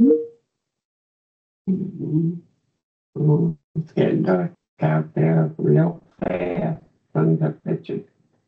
It's getting dark out there real fast. Sun's are pitching.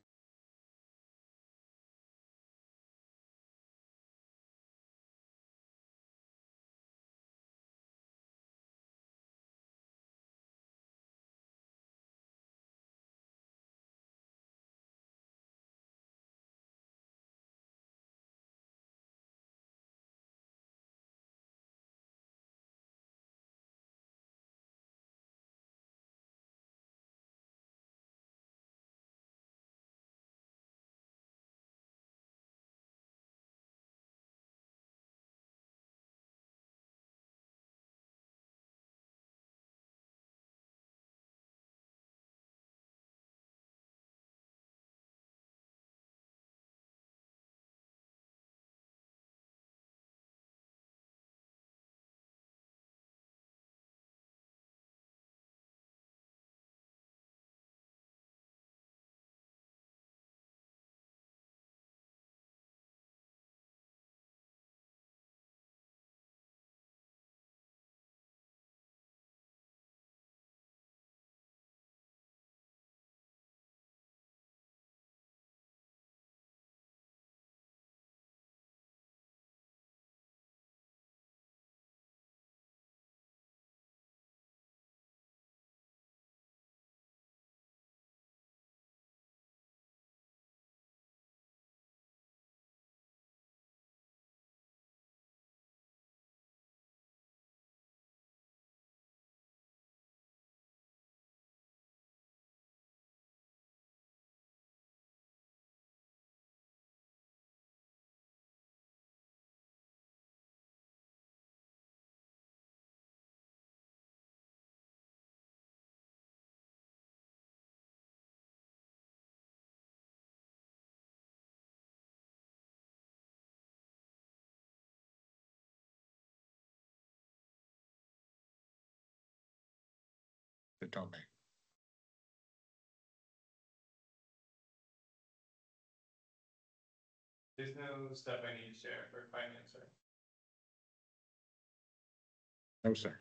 The topic. There's no stuff I need to share for finance, right? No, sir.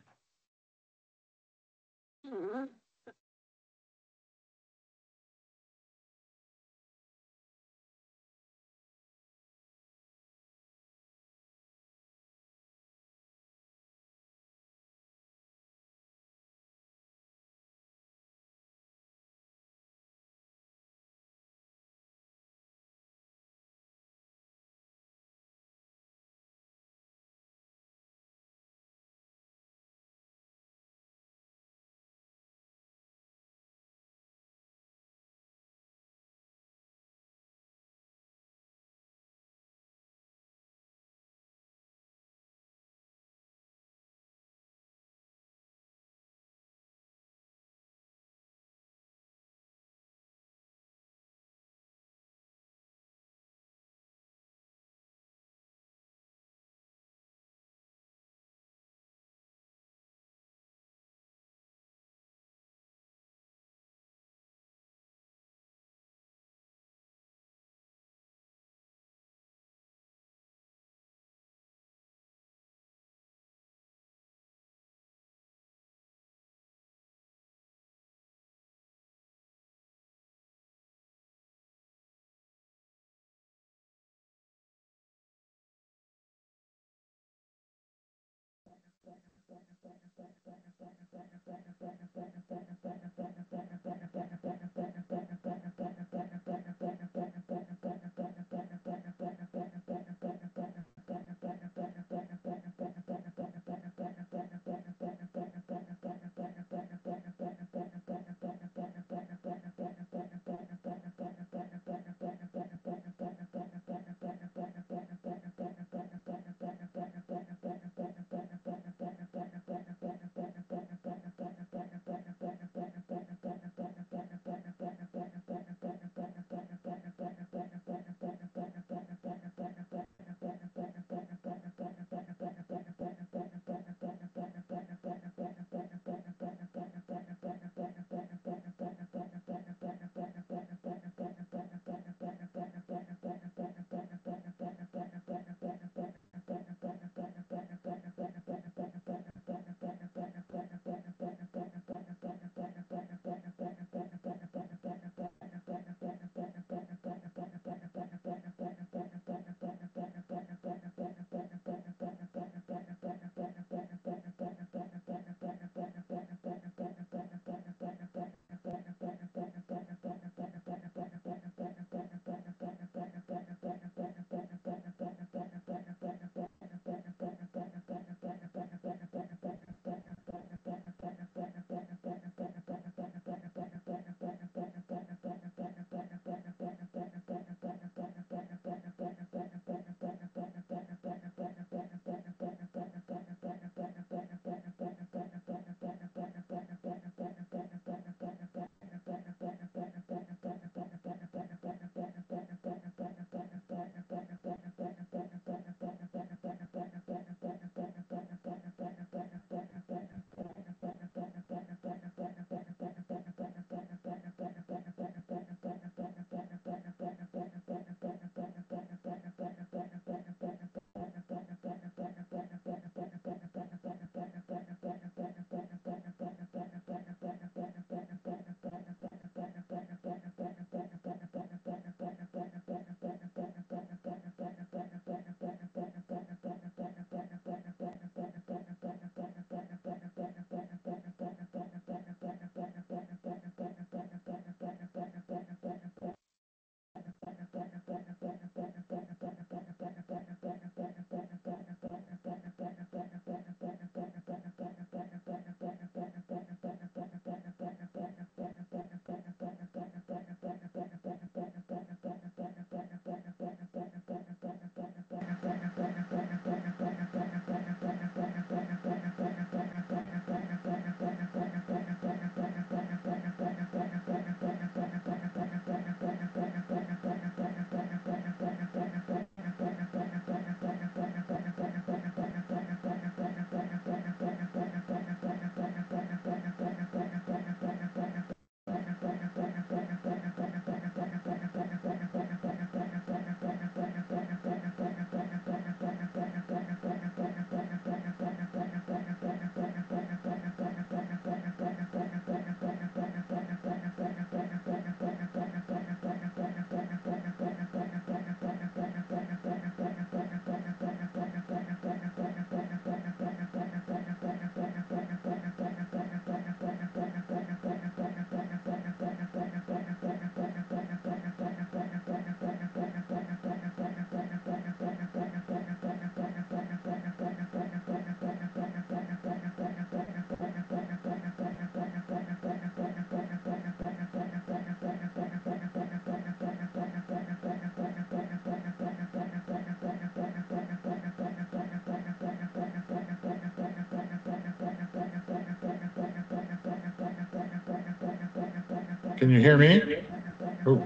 Can you hear me? Oh.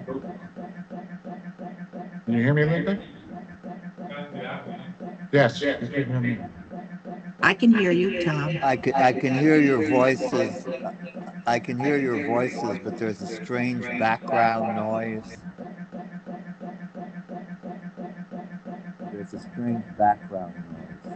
Can you hear me, Linda? Yes. You can hear me. I can hear you, Tom. I can hear your voices. I can hear your voices, but there's a strange background noise. There's a strange background noise.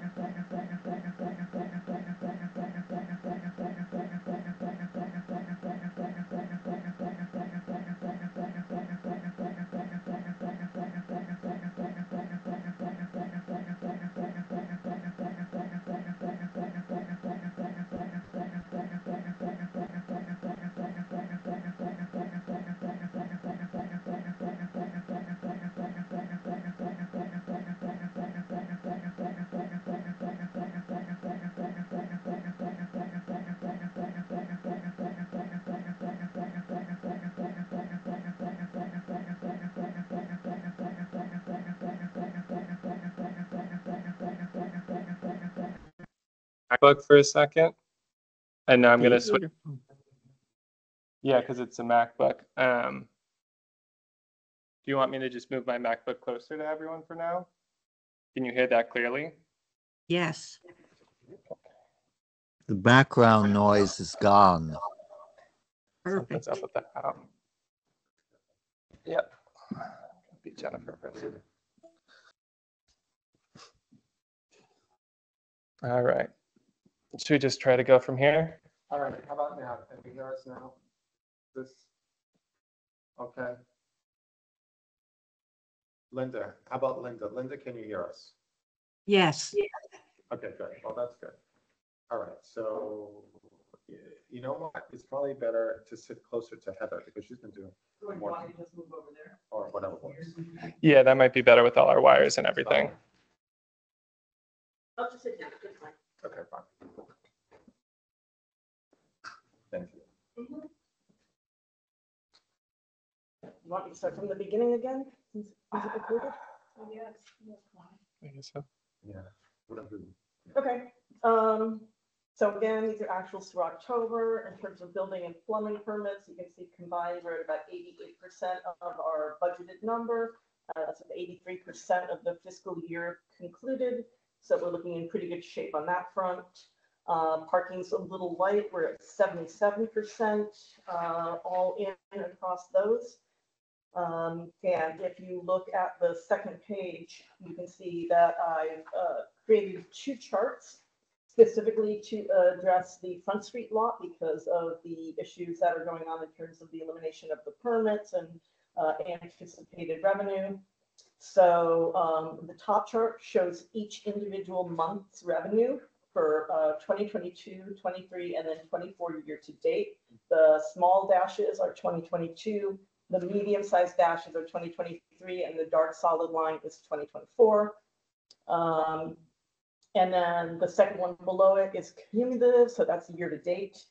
MacBook for a second, and now I'm going to switch. Yeah, because it's a MacBook. Do you want me to just move my MacBook closer to everyone for now? Can you hear that clearly? Yes. The background noise is gone. Something's Perfect. up with that. Yep. Be Jennifer for a second. All right. Should we just try to go from here? All right, how about now? Can you hear us now? This, okay. Linda, how about Linda? Linda, can you hear us? Yes. Okay, good. Well, that's good. All right, so you know what? It's probably better to sit closer to Heather because she's been doing more. Or whatever works. Yeah, that might be better with all our wires and everything. Okay, fine. Thank you. You want me to start from the beginning again? Is it recorded? I guess so. Yeah, whatever. Okay. So again, these are actuals through October. In terms of building and plumbing permits, you can see combined we're at about 88% of our budgeted number. That's with 83% of the fiscal year concluded. So we're looking in pretty good shape on that front. Parking's a little light. We're at 77% all in across those. And if you look at the second page, you can see that I've created two charts specifically to address the Front Street lot because of the issues that are going on in terms of the elimination of the permits and anticipated revenue. So the top chart shows each individual month's revenue for 2022, 23, and then 24 year to date. The small dashes are 2022. The medium-sized dashes are 2023, and the dark solid line is 2024. And then the second one below it is cumulative, so that's year to date.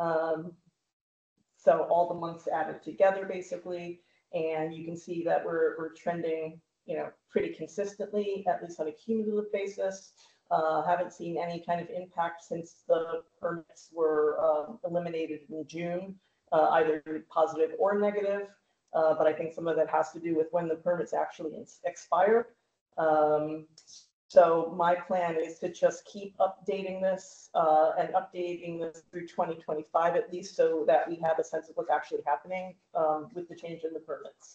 So all the months added together, basically, and you can see that we're trending, pretty consistently, at least on a cumulative basis. Haven't seen any kind of impact since the permits were eliminated in June, either positive or negative. But I think some of that has to do with when the permits actually expire. So my plan is to just keep updating this and updating this through 2025 at least, so that we have a sense of what's actually happening with the change in the permits.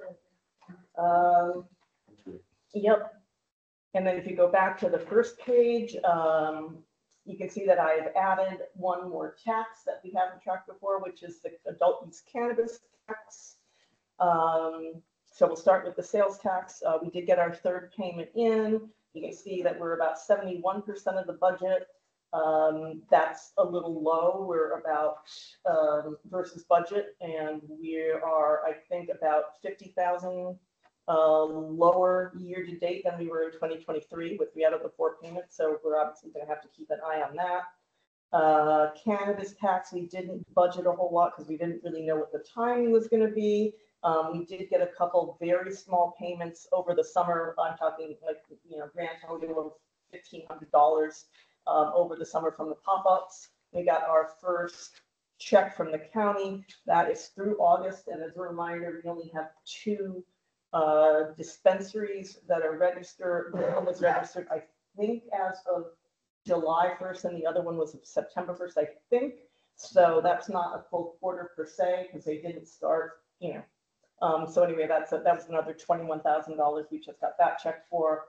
Yep. And then if you go back to the first page, you can see that I've added one more tax that we haven't tracked before, which is the adult use cannabis tax. So we'll start with the sales tax. We did get our third payment in. You can see that we're about 71% of the budget. That's a little low. We're about versus budget, and we are, I think, about 50,000 lower year to date than we were in 2023 with 3 out of the 4 payments. So we're obviously going to have to keep an eye on that. Cannabis tax, we didn't budget a whole lot because we didn't really know what the timing was going to be. We did get a couple very small payments over the summer. I'm talking like, grand total of $1,500 over the summer from the pop-ups. We got our first check from the county. That is through August. And as a reminder, we only have 2 dispensaries that are registered. One was registered, I think, as of July 1st, and the other one was September 1st, I think. So that's not a full quarter per se, because they didn't start, so anyway, that was another $21,000. We just got that check for.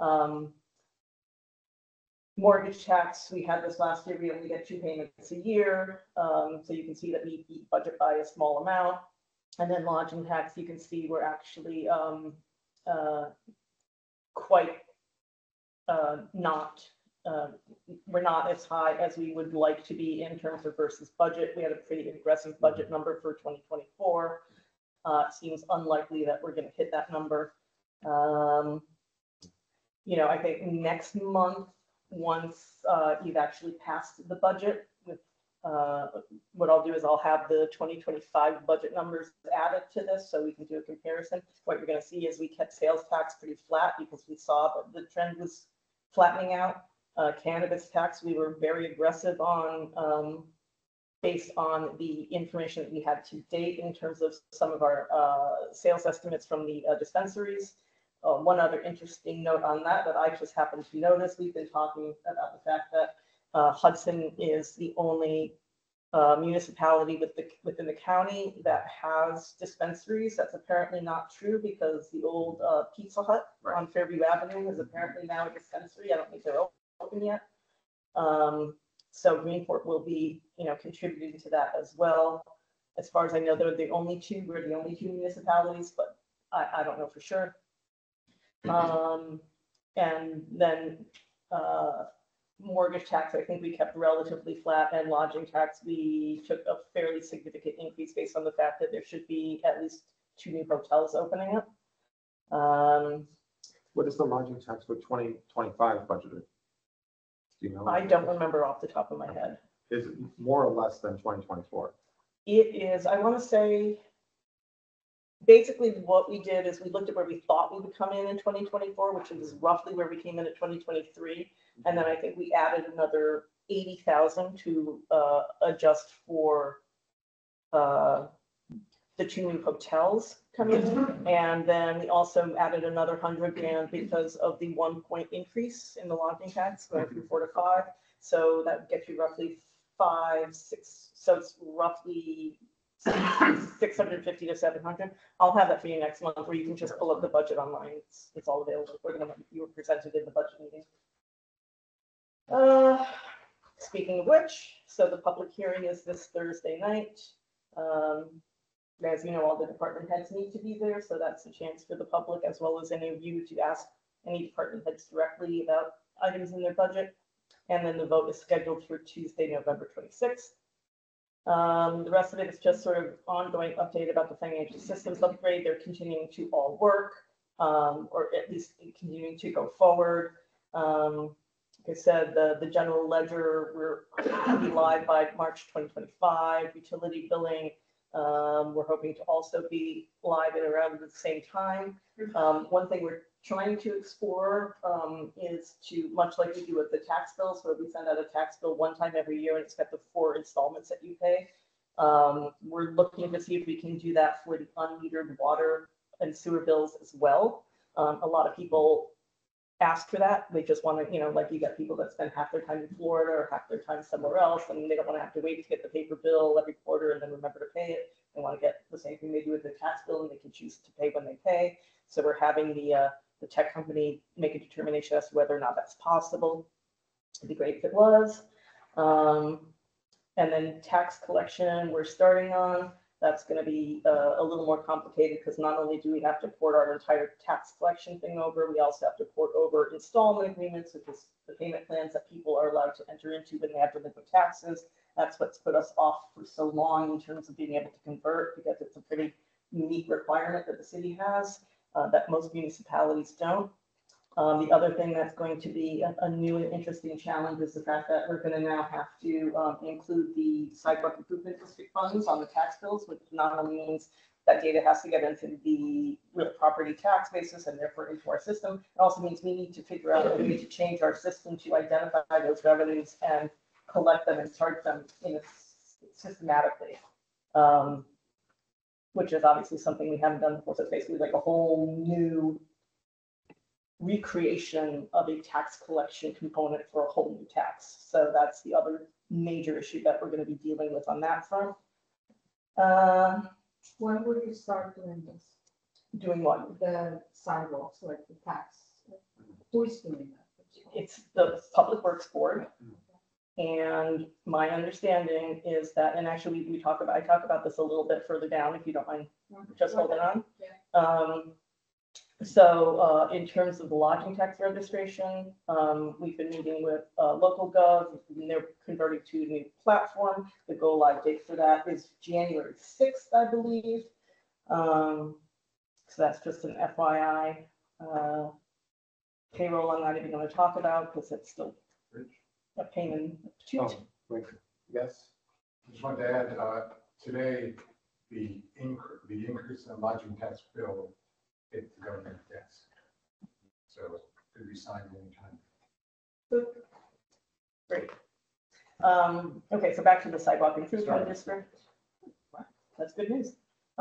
Mortgage tax, we had this last year. We only get 2 payments a year. So you can see that we beat budget by a small amount. And then lodging tax, you can see we're actually quite we're not as high as we would like to be in terms of versus budget. We had a pretty aggressive budget number for 2024. It seems unlikely that we're going to hit that number. I think next month, once you've actually passed the budget, with what I'll do is I'll have the 2025 budget numbers added to this so we can do a comparison. What you're going to see is we kept sales tax pretty flat because we saw that the trend was flattening out. Cannabis tax, we were very aggressive on based on the information that we had to date in terms of some of our sales estimates from the dispensaries. One other interesting note on that I just happened to notice, we've been talking about the fact that Hudson is the only municipality within the county that has dispensaries. That's apparently not true because the old Pizza Hut on Fairview Avenue is apparently now a dispensary. I don't think they're open yet. So Greenport will be, contributing to that as well. As far as I know, they're the only 2. We're the only 2 municipalities, but I don't know for sure. And then mortgage tax, I think we kept relatively flat, and lodging tax, we took a fairly significant increase based on the fact that there should be at least 2 new hotels opening up. What is the lodging tax for 2025 budgeted? Do you know? I don't remember off the top of my head. Is it more or less than 2024? It is, I want to say, basically what we did is we looked at where we thought we would come in 2024, which is roughly where we came in at 2023. And then I think we added another 80,000 to adjust for the 2 new hotels coming in. And then we also added another 100 grand because of the 1 point increase in the lodging tax going from 4 to 5. So that gets you roughly 5, 6. So it's roughly 650 to 700. I'll have that for you next month, where you can just pull up the budget online. It's all available. You were presented in the budget meeting. Speaking of which, so the public hearing is this Thursday night. As you know, all the department heads need to be there, so that's a chance for the public as well as any of you to ask any department heads directly about items in their budget. And then the vote is scheduled for Tuesday, November 26th. The rest of it is just sort of ongoing update about the financial systems upgrade. They're continuing to all work, or at least continuing to go forward. Like I said, the general ledger, we're going to be live by March 2025. Utility billing, we're hoping to also be live at around the same time. One thing we're trying to explore is to, much like we do with the tax bills, where we send out a tax bill one time every year and it's got the 4 installments that you pay. We're looking to see if we can do that for the unmetered water and sewer bills as well. A lot of people ask for that. They just want to, like you got people that spend half their time in Florida or half their time somewhere else, and they don't want to have to wait to get the paper bill every quarter and then remember to pay it. They want to get the same thing they do with their tax bill, and they can choose to pay when they pay. So we're having the tech company make a determination as to whether or not that's possible. It'd be great if it was. And then tax collection, we're starting on. That's going to be a little more complicated because not only do we have to port our entire tax collection thing over, we also have to port over installment agreements, which is the payment plans that people are allowed to enter into when they have delinquent taxes. That's what's put us off for so long in terms of being able to convert, because it's a pretty unique requirement that the city has that most municipalities don't. The other thing that's going to be a new and interesting challenge is the fact that we're going to now have to include the sidewalk improvement district funds on the tax bills, which not only means that data has to get into the real property tax basis and therefore into our system. It also means we need to figure out a way to change our system to identify those revenues and collect them and charge them systematically, which is obviously something we haven't done before. So it's basically like a whole new recreation of a tax collection component for a whole new tax. So that's the other major issue that we're going to be dealing with on that front. When would you start doing this? Doing what? The sidewalks, like the tax? Who is doing that? It's the Public Works Board. And my understanding is that, and actually I talk about this a little bit further down, if you don't mind just holding on. So in terms of the lodging tax registration, we've been meeting with local gov, and they're converting to a new platform. The go live date for that is January 6th, I believe. So that's just an FYI. Payroll I'm not even going to talk about because it's still a pain in the toot. Wait, yes? I just wanted to add, today, the increase in the lodging tax bill hit the government desk. So it could be signed anytime. Great. Okay, so back to the sidewalk improvement district. That's good news.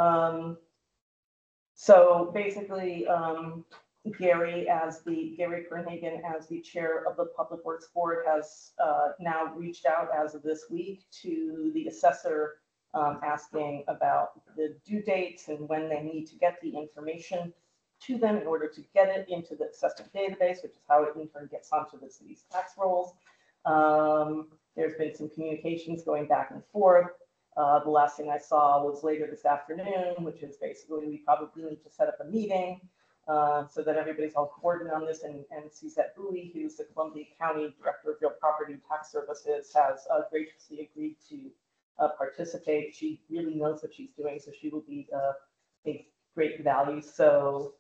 So basically, Gary Kernhagen, as the chair of the Public Works Board, has now reached out as of this week to the assessor, asking about the due dates and when they need to get the information to them in order to get it into the assessment database, which is how it in turn gets onto the city's tax rolls. There's been some communications going back and forth. The last thing I saw was later this afternoon, which is basically we probably need to set up a meeting so that everybody's all coordinated on this. And Suzette Bowie, who's the Columbia County Director of Real Property Tax Services, has graciously agreed to participate. She really knows what she's doing, so she will be a great value. So,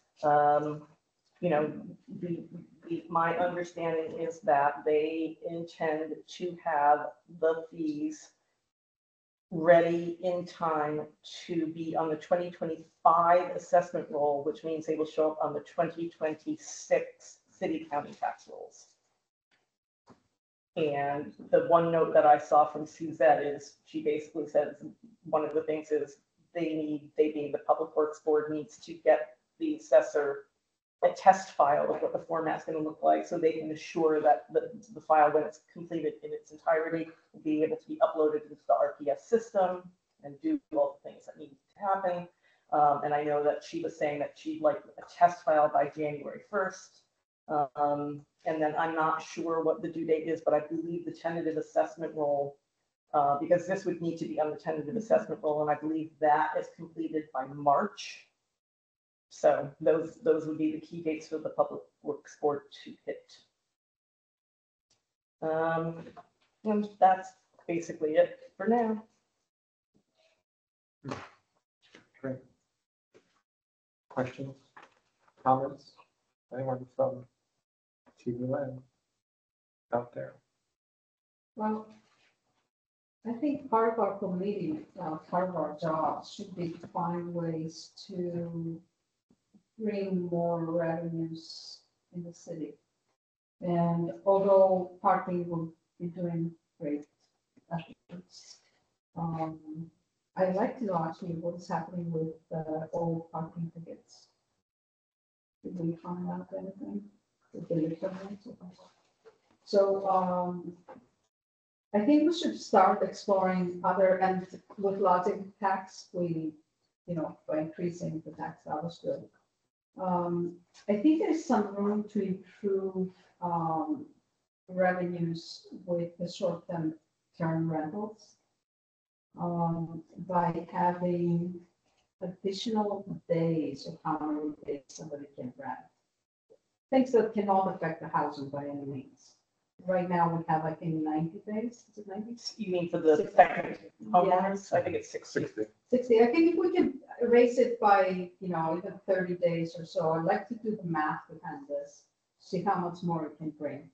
my understanding is that they intend to have the fees ready in time to be on the 2025 assessment roll, which means they will show up on the 2026 city county tax rolls. And the one note that I saw from Suzette is she basically says one of the things is they being the Public Works Board, needs to get the assessor a test file of what the format's going to look like, so they can assure that the file, when it's completed in its entirety, will be able to be uploaded into the RPS system and do all the things that need to happen. And I know that she was saying that she'd like a test file by January 1st. And then I'm not sure what the due date is, but I believe the tentative assessment roll, because this would need to be on the tentative assessment roll, and I believe that is completed by March. So those would be the key dates for the Public Works Board to hit. And that's basically it for now. Great. Questions, comments? Anyone from TV Land out there? Well, I think part of our committee, part of our job should be to find ways to bring more revenues in the city. And although parking will be doing great, efforts, I'd like to know actually what is happening with all parking tickets. Did we find out anything? Did they return it? So, I think we should start exploring other, and with lodging tax, we, by increasing the tax, that was good. I think there's some room to improve, revenues with the short-term rentals. By having additional days of how many days somebody can rent. Things that cannot affect the housing by any means. Right now, we have, I think, 90 days. Is it 90? You mean for the second homeowners? I think it's 60. 60. I think if we can raise it by, even 30 days or so, I'd like to do the math behind this, see how much more it can bring.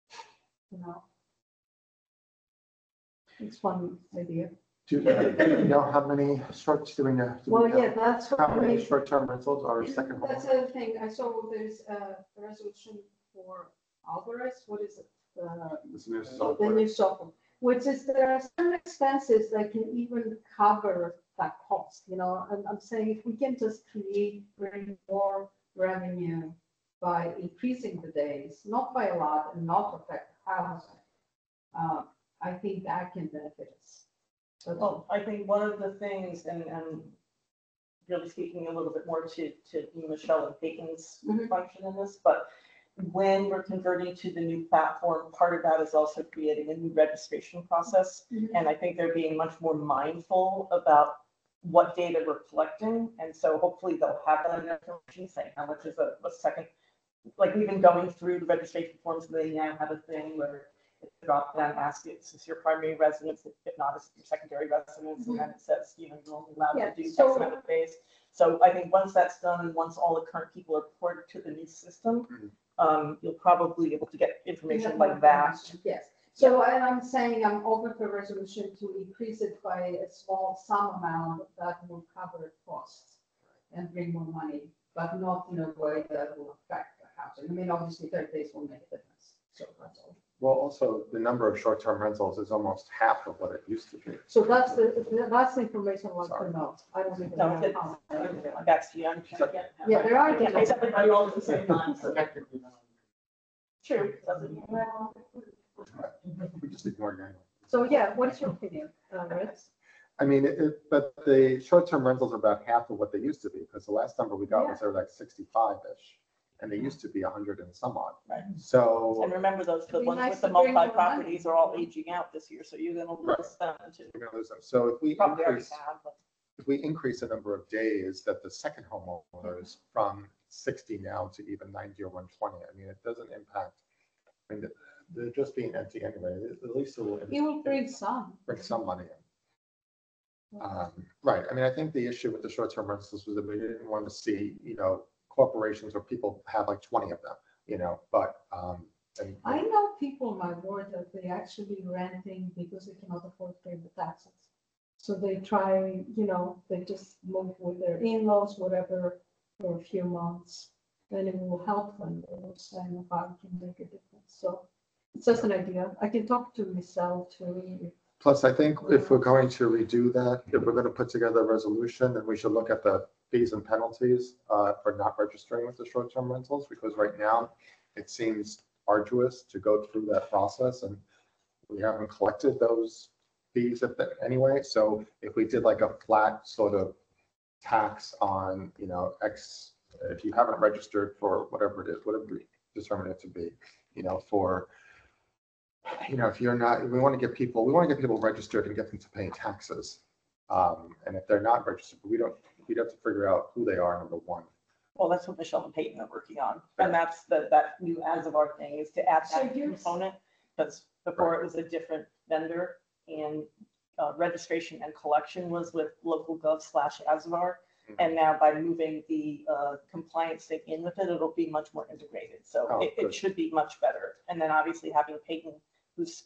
It's one idea. Do you know how many That's how what many we. short-term rentals are second home? That's the other thing. I saw there's a resolution for Alvarez. What is it? This new The software. new software, which is there are some expenses that can even cover that cost, and I'm saying if we can just bring more revenue by increasing the days, not by a lot and not affect the housing, I think that can benefit us. Well, I think one of the things, and really speaking a little bit more to Michelle and Peyton's Mhm. function in this, but when we're converting to the new platform, part of that is also creating a new registration process. Mhm. And I think they're being much more mindful about what data we're collecting. And so hopefully they'll have that information saying how much is a second, like we've been going through the registration forms, and they now have a thing where it's a drop down, ask is this your primary residence, if not, it's your secondary residence, and then it says, you're only allowed to do X amount of days. So I think once that's done, and once all the current people are ported to the new system, you'll probably be able to get information like that. Yes. So I'm saying I'm open for resolution to increase it by a small sum amount that will cover costs and bring more money, but not in a way that will affect the housing. I mean, obviously 30 days will make a difference. So that's all. Well, also the number of short-term rentals is almost half of what it used to be. So that's the information I want to know. I don't even No, know it's, how. that's the, I'm trying to get. Yeah, there are. I can't face everybody all at the same time. so- Technically, not. True. We just ignore it anyway. So yeah, what's your opinion, Ritz? I mean, but the short-term rentals are about half of what they used to be, because the last number we got was they were like 65-ish, and they used to be 100 and some odd. Right. So And remember the It'd be ones nice with the to bring more multi-properties are all aging out this year, so you're gonna lose them too. we're gonna lose them. So if we Probably already increase, have, but. if we increase the number of days that the second homeowners from 60 now to even 90 or 120, I mean, it doesn't impact. I mean, they're just being empty anyway. At least it will bring some. bring some money in. Right. I mean, I think the issue with the short-term rentals was that we didn't want to see, corporations where people have like 20 of them, but, and I know people, my word, that they actually renting because they cannot afford to pay the taxes. So they try, they just move with their in-laws, whatever, for a few months. And it will help them. They will say how it can make a difference. So it's just an idea. I can talk to Michelle too. plus, I think if we're going to redo that, if we're going to put together a resolution, then we should look at the fees and penalties for not registering with the short-term rentals, because right now it seems arduous to go through that process, and we haven't collected those fees anyway. So if we did like a flat sort of tax on, X, if you haven't registered for whatever it is, whatever we determine it to be, for, if you're not, we want to get people registered and get them to pay taxes. And if they're not registered, we'd have to figure out who they are, number one. Well, that's what Michelle and Peyton are working on. And that's that new as of our thing is to add that component. Because before it was a different vendor, and registration and collection was with LocalGov/ASVAR. And now by moving the compliance thing in with it, it'll be much more integrated. So it should be much better. And then obviously having Peyton, whose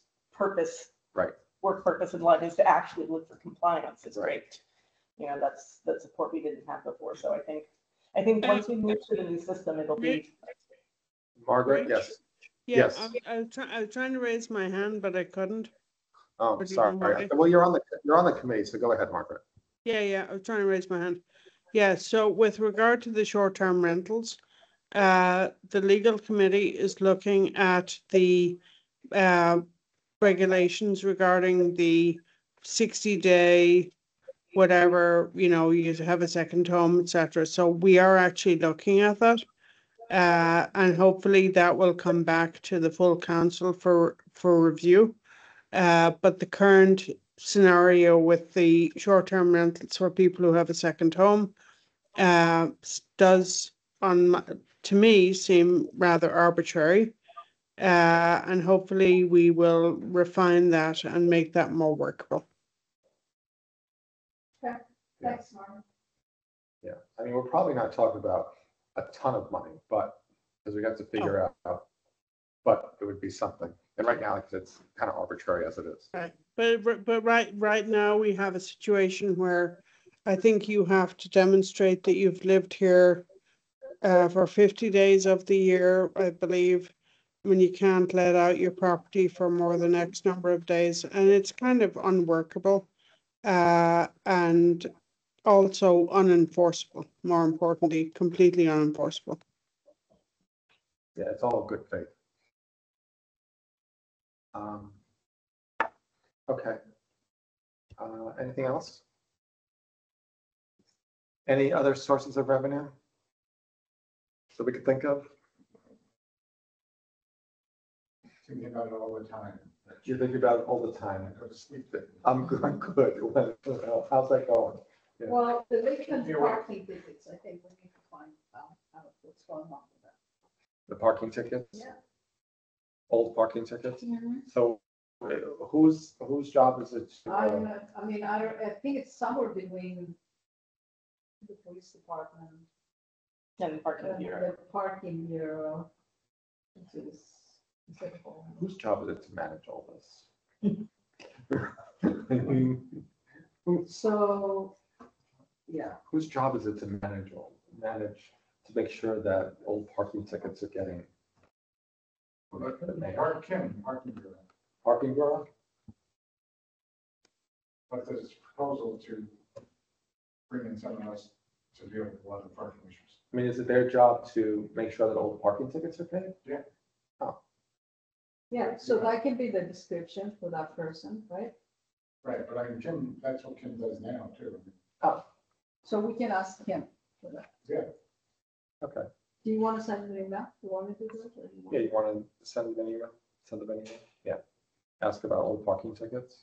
work purpose in life is to actually look for compliance, is great. That's the support we didn't have before. So I think I think once we move to the new system, it'll be, Margaret, Rich? yes. Yeah, Yes. I was trying to raise my hand, but I couldn't. Oh, Or do you sorry. know why? Well, you're on the committee, so go ahead, Margaret. Yeah, I was trying to raise my hand. Yeah, so with regard to the short-term rentals, the legal committee is looking at the regulations regarding the 60-day, whatever, you have a second home, etc. So we are actually looking at that. And hopefully that will come back to the full council for review. But the current scenario with the short-term rentals for people who have a second home does, to me, seem rather arbitrary. And hopefully we will refine that and make that more workable. Thanks, Mark. Yeah, I mean, we're probably not talking about a ton of money, but, because we have to figure out, but it would be something. And right now, it's kind of arbitrary as it is. Right, but right now we have a situation where I think you have to demonstrate that you've lived here for 50 days of the year, I believe, when you can't let out your property for more than X number of days, and it's kind of unworkable, and also unenforceable. More importantly, completely unenforceable. Yeah, it's all good faith. Okay. Anything else? Any other sources of revenue that we could think of? Thinking about it all the time. You think about it all the time. I go to sleep. I'm good. How's that going? Yeah. Well, the vacant parking tickets, I think we need to find out what's going on with that. The parking tickets? Yeah. Old parking tickets? So whose job is it? I think it's somewhere between the police department and the parking and bureau. the parking bureau. Which is simple. Whose job is it to manage all this? So, yeah, Whose job is it to manage to make sure that old parking tickets are getting Parking bureau. parking bureau? But there's a proposal to bring in someone else to deal with a lot of parking issues. I mean, is it their job to make sure that old parking tickets are paid? yeah, so that can be the description for that person, right? Right, but Kim, that's what Kim does now too. So we can ask him for that. Yeah. Okay. Do you want to send an email? Do you want me to do it? Or do you want- Yeah, you want to send them an email? Send them an email? Yeah. Ask about old parking tickets.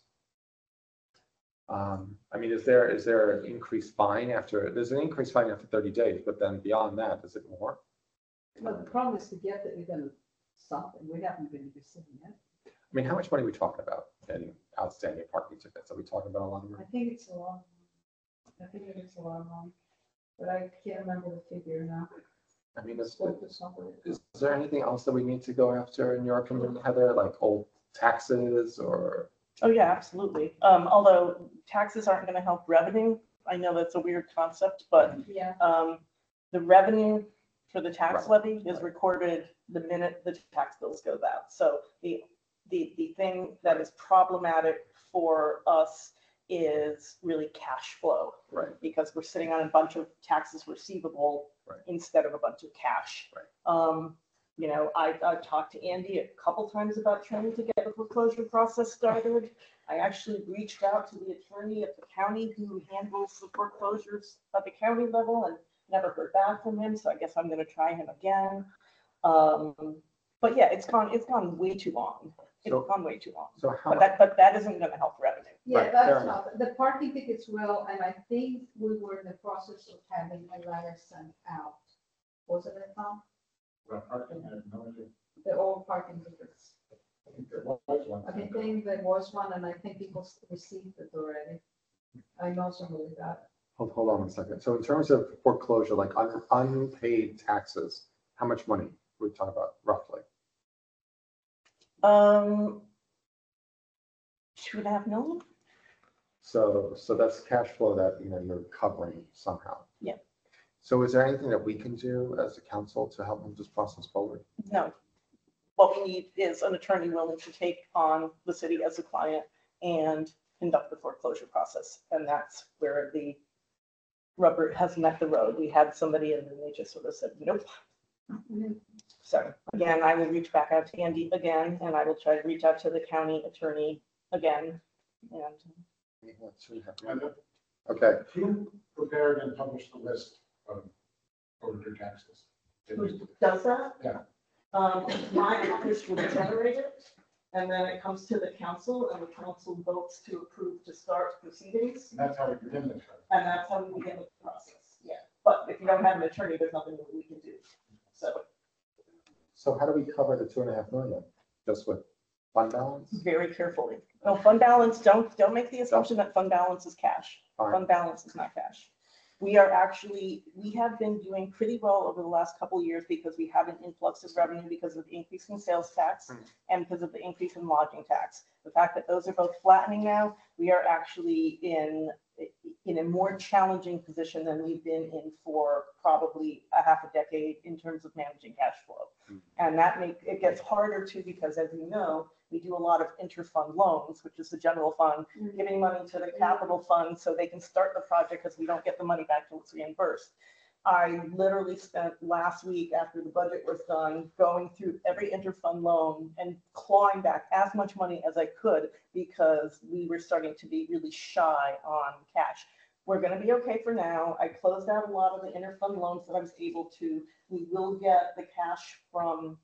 I mean, is there an increased fine there's an increased fine after 30 days, but then beyond that, is it more? But the problem is to get that even something. We haven't been receiving it. I mean, how much money are we talking about in outstanding parking tickets? Are we talking about a lot of I money? think it's a lot. I think it is a lot of money, but I can't remember the figure now. I mean, is Spoke to somebody. there anything else that we need to go after in your opinion, Heather, like old taxes or? Oh, yeah, absolutely. Although taxes aren't gonna help revenue. I know that's a weird concept, but Yeah, the revenue for the tax Right. levy is recorded the minute the tax bills goes out. So the thing that is problematic for us is really cash flow. Right. Because we're sitting on a bunch of taxes receivable Right. instead of a bunch of cash. Right. I've talked to Andy a couple times about trying to get the foreclosure process started. I actually reached out to the attorney at the county who handles the foreclosures at the county level and never heard back from him. So I guess I'm going to try him again. But yeah, it's gone way too long. It's So- gone way too long. So how But much? that isn't going to help revenue. yeah, Right, fair that's not, the parking tickets will, and I think we were in the process of having a letter sent out. Wasn't it, Tom? About parking, I have no idea. The old parking tickets. I think there was one. I think there was one, and I think people received it already. I know somebody got it. Hold on a second. So in terms of foreclosure, like unpaid taxes, how much money we talk about roughly? 2.5 million? So that's cash flow that, you're covering somehow. Yeah. So is there anything that we can do as a council to help move this process forward? No. What we need is an attorney willing to take on the city as a client and conduct the foreclosure process. And that's where the rubber has met the road. We had somebody and then they just sort of said, nope. So again, I will reach back out to Andy again, and I will try to reach out to the county attorney again. And Okay, Who prepared and published the list of overdue taxes? who does that? Yeah. My office will generate it, and then it comes to the council, and the council votes to approve to start proceedings, And that's how we begin this. and that's how we begin the process. Yeah, but if you don't have an attorney, there's nothing that we can do. so how do we cover the 2.5 million? Just with fund balance? Very carefully. No, fund balance, don't make the assumption that fund balance is cash. Fine. Fund balance is not cash. We have been doing pretty well over the last couple of years because we have an influx of revenue because of the increase in sales tax and because of the increase in lodging tax. The fact that those are both flattening now, we are actually in a more challenging position than we've been in for probably a half a decade in terms of managing cash flow. And it gets harder too, because as you know, we do a lot of interfund loans, which is the general fund, giving money to the capital fund so they can start the project because we don't get the money back till it's reimbursed. I literally spent last week after the budget was done, going through every interfund loan and clawing back as much money as I could because we were starting to be really shy on cash. We're going to be okay for now. I closed out a lot of the interfund loans that I was able to. We will get the cash from,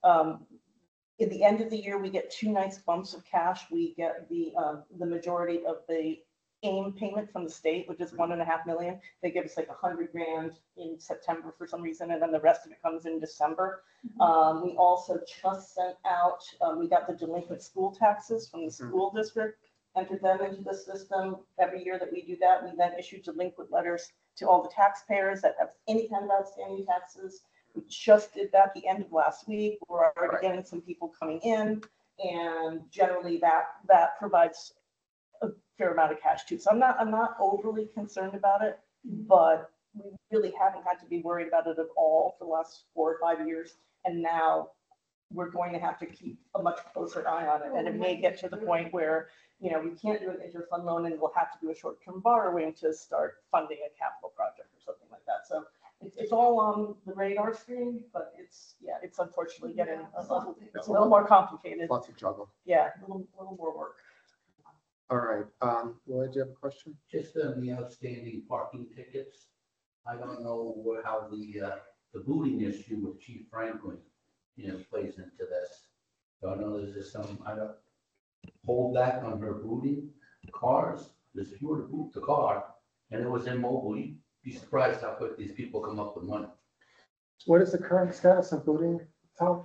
at the end of the year, we get 2 nice bumps of cash. We get the majority of the AIM payment from the state, which is $1.5 million. They give us like $100,000 in September for some reason, and then the rest of it comes in December. We also just sent out, we got the delinquent school taxes from the school district, entered them into the system. Every year that we do that, we then issue delinquent letters to all the taxpayers that have any kind of outstanding taxes. We just did that the end of last week. We're already getting some people coming in, and generally that provides a fair amount of cash too. So I'm not overly concerned about it, but we really haven't had to be worried about it at all for the last 4 or 5 years. And now we're going to have to keep a much closer eye on it. And it may get to the point where, we can't do an interfund loan and we'll have to do a short-term borrowing to start funding a capital project or something like that. So it's all on the radar screen, but it's unfortunately getting a little more complicated. Lots of juggle. Yeah, a little more work. All right, Lloyd, do you have a question? Just on the outstanding parking tickets, I don't know how the booting issue with Chief Franklin, plays into this. So I know there's just some, I don't hold back on her booting cars. Because if you were to boot the car and it was immobile, you'd be surprised how quick these people come up with money. What is the current status of booting, Tom?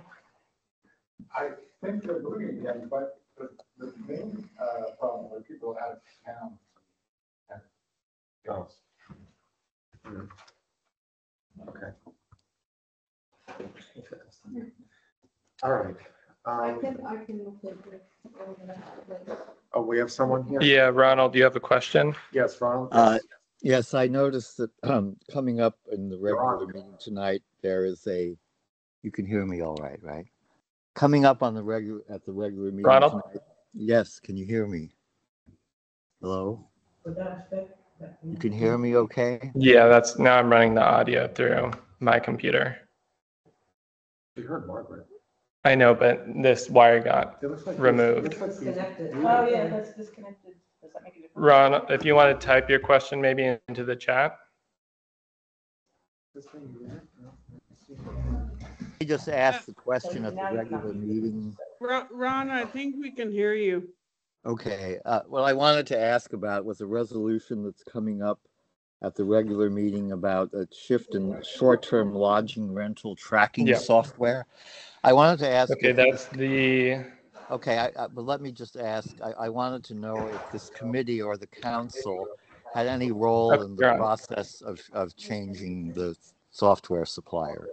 I think they're moving again, but the main problem with people out of town. Oh. Okay. All right. I can look into it. Oh, we have someone here? Yeah, Ronald, do you have a question? Yes, Ronald? Yes, I noticed that coming up in the You're on. regular meeting tonight, there is you can hear me all right, right? Coming up on the regular meeting Ronald? tonight. Yes, can you hear me? Hello? You can hear me okay? Yeah, now I'm running the audio through my computer. You heard Margaret. I know, but this wire got It looks like removed. it looks like Disconnected. Oh, yeah, that's disconnected. Does that make a difference? Ron, if you want to type your question maybe into the chat. this thing here? I just asked the question at the regular meeting. Ron, I think we can hear you. Okay, well, I wanted to ask about was a resolution that's coming up at the regular meeting about a shift in short-term lodging rental tracking Yeah. software. I wanted to ask. Okay, that's the. Okay, but let me just ask, I wanted to know if this committee or the council had any role in the You're on. process of changing the software supplier.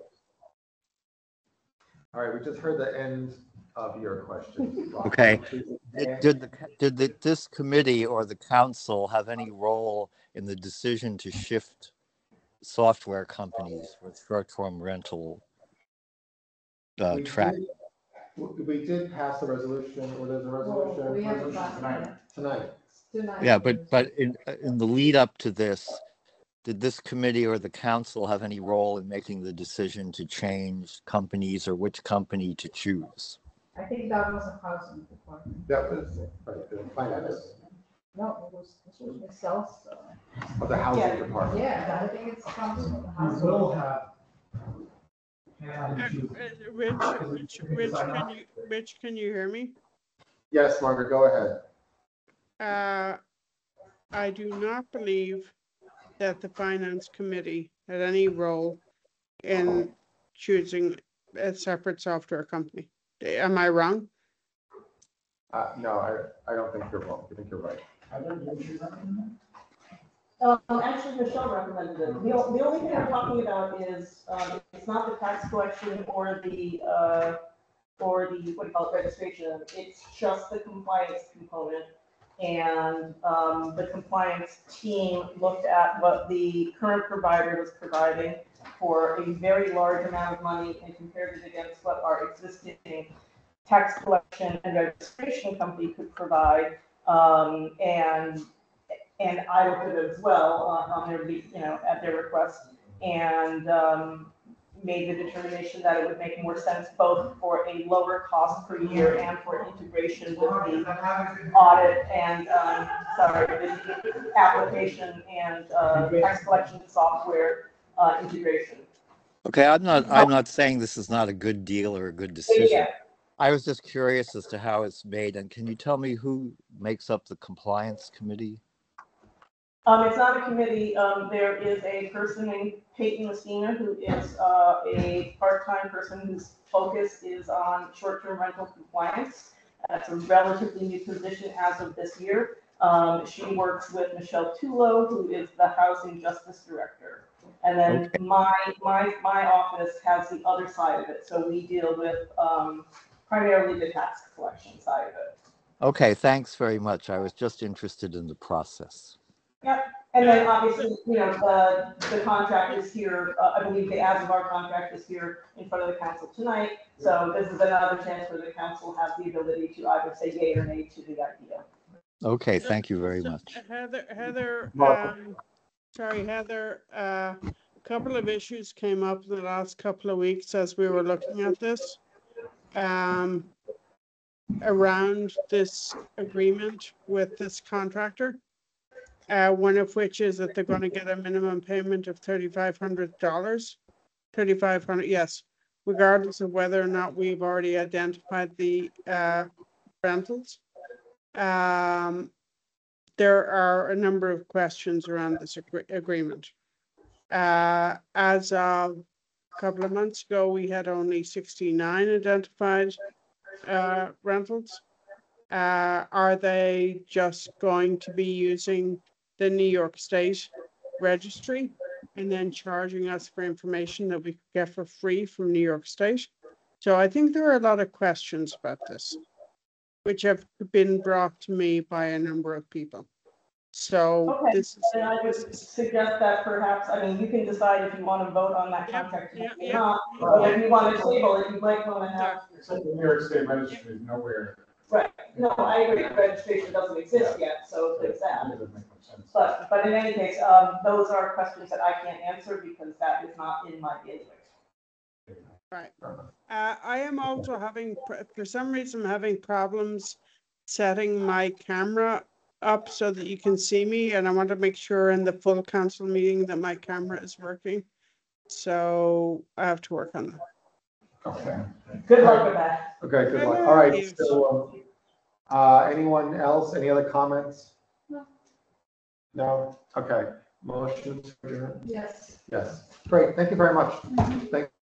All right, we just heard the end of your question. Okay. Did this committee or the council have any role in the decision to shift software companies with short-term rental We track. We did pass the resolution, or there's a resolution. We have to Tonight. tonight. Yeah, but in the lead up to this, did this committee or the council have any role in making the decision to change companies or which company to choose? I think that was a housing department. That was, right, the finance No, this was myself, of the housing department. yeah, I think it's comes from the We housing. will have. Rich, can you hear me? Yes, Margaret, go ahead. I do not believe that the finance committee had any role in choosing a separate software company. Am I wrong? No, I don't think you're wrong. I think you're right. Actually, Michelle recommended it. The only thing I'm talking about is, it's not the tax collection or the, what do you call it, registration. It's just the compliance component. And, the compliance team looked at what the current provider was providing for a very large amount of money and compared it against what our existing tax collection and registration company could provide. And I looked at it as well on their, at their request, and made the determination that it would make more sense both for a lower cost per year and for integration with the audit and, the application and tax collection software integration. Okay, I'm not saying this is not a good deal or a good decision. Yeah. I was just curious as to how it's made, and can you tell me who makes up the compliance committee? It's not a committee. There is a person named Peyton Messina, who is a part-time person whose focus is on short-term rental compliance. It's a relatively new position as of this year. She works with Michelle Tulo, who is the Housing Justice Director. And then my office has the other side of it. So we deal with primarily the tax collection side of it. Okay, thanks very much. I was just interested in the process. Yep, and then obviously, the contract is here, I believe the as of our contract is here in front of the council tonight. So this is another chance where the council has the ability to either say yay or nay to the idea. Okay, thank you very much. Heather, a couple of issues came up in the last couple of weeks as we were looking at this. Around this agreement with this contractor. One of which is that they're going to get a minimum payment of $3,500. $3,500, yes, regardless of whether or not we've already identified the rentals. There are a number of questions around this agreement. As of a couple of months ago, we had only 69 identified rentals. Are they just going to be using the New York State registry and then charging us for information that we could get for free from New York State? So I think there are a lot of questions about this, which have been brought to me by a number of people. So okay. This is. And I would suggest that perhaps, you can decide if you want to vote on that contract or not. Or if you want to table it, you might want to have. Except the New York State registry is nowhere. Right, no, I agree, registration doesn't exist yet, so there's that. But in any case, those are questions that I can't answer because that is not in my bailiwick. Right. I am also having, for some reason, I'm having problems setting my camera up so that you can see me, and I want to make sure in the full council meeting that my camera is working. So I have to work on that. Okay. Good luck with that. Okay, good luck. All right, so, anyone else, any other comments? No. No? Okay. Motion to adjourn? Yes. Yes. Great, thank you very much. Thank